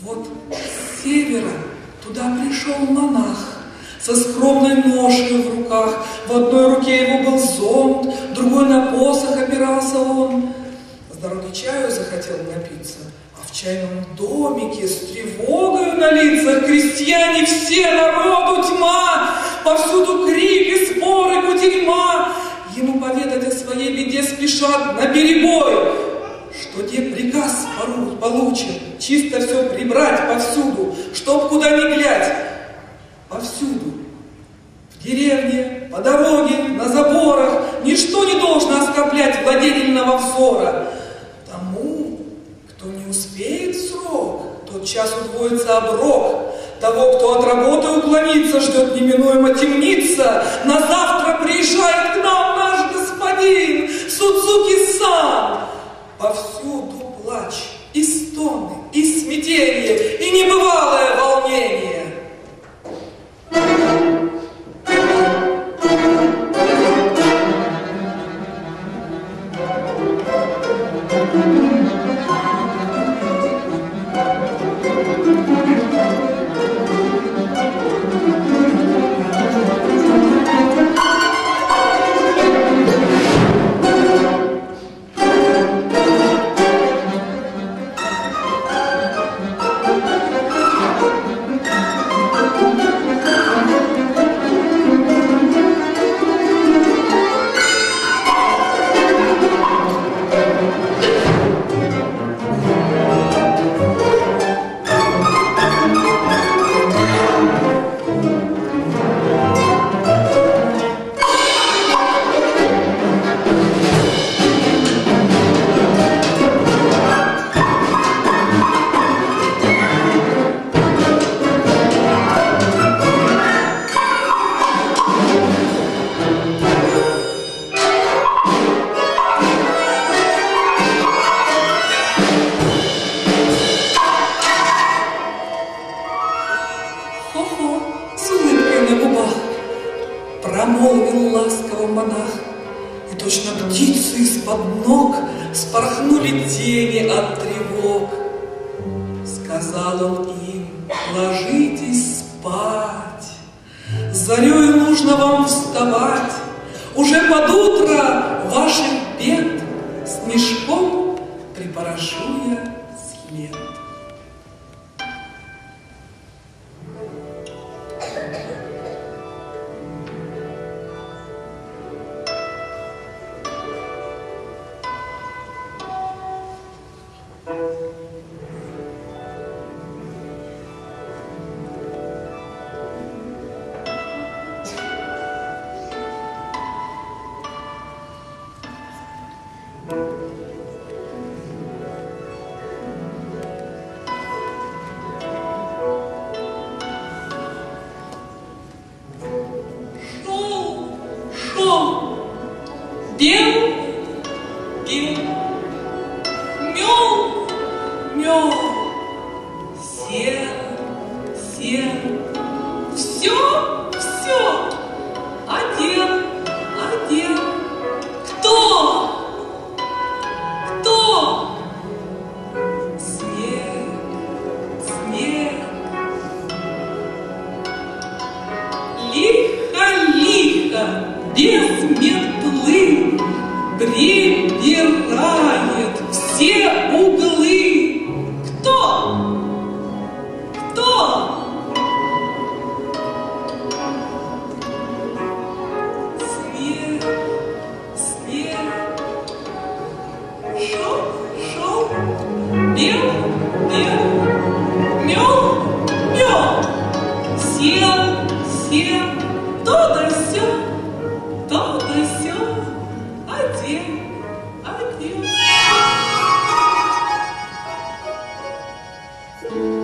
Вот с севера туда пришел монах со скромной ношей в руках. В одной руке его был зонт, в другой на посох опирался он. С дороги чаю захотел напиться, а в чайном домике с тревогой на лицах крестьяне все, народу тьма, повсюду крики, споры, кутерьма. Ему поведать о своей беде спешат наперебой, что где приказ получен, чисто все прибрать повсюду, чтоб куда ни глядь, повсюду. В деревне, по дороге, на заборах ничто не должно оскорблять владетельного взора. Тому, кто не успеет в срок, тот час удвоится оброк. Того, кто от работы уклонится, ждет неминуемо темница. На завтра приезжает к нам наш господин Судзуки-сан. Повсюду плач, и стоны, и смятение, и небывалое волнение. Промолвил ласково монах, и точно птицы из-под ног спорхнули тени от тревог. Сказал он им: ложитесь спать, зарею нужно вам вставать, уже под утро ваших бед снежком припорошу я след. Пел, пел, мел, мел, сел, сел, все, все, одел, одел. Кто? Кто? Снег, снег. Лихо, лихо, без метлы прибирает все углы. Кто? Кто? Снег, снег. Шел, шел, бел, бел, мел, мел. Сел, сел, то да сё, то да сё. Одел, одел.